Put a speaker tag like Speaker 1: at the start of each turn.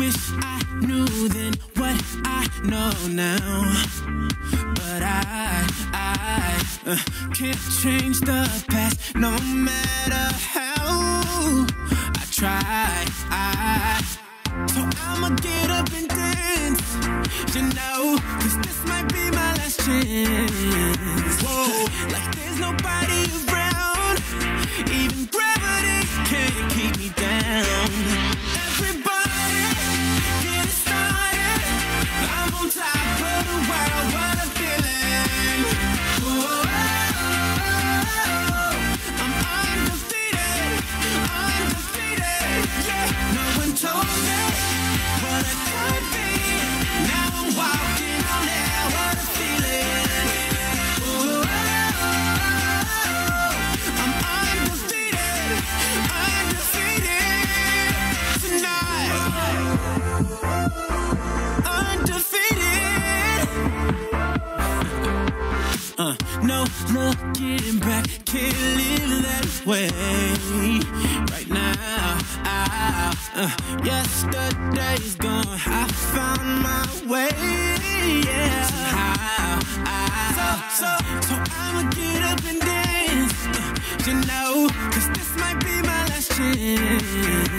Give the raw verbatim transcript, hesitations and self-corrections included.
Speaker 1: wish I knew then what I know now. But I, I uh, can't change the past no matter how I try. I, so I'ma get up and dance, you know, cause this might be my last chance. Whoa, like there's nobody around, even gravity can't keep me down. Everybody, get it started, I'm on top of the world, what a feeling. Whoa, I'm undefeated, undefeated, yeah. No one told me what I could be, now I'm walking on air, what a feeling. Whoa, I'm undefeated, undefeated tonight. Undefeated. Uh, no looking back, can't live that way. Right now, I, uh, yesterday's gone, I found my way. Yeah, somehow, I, so, so, so I'ma get up and dance, uh, you know, cause this might be my last chance.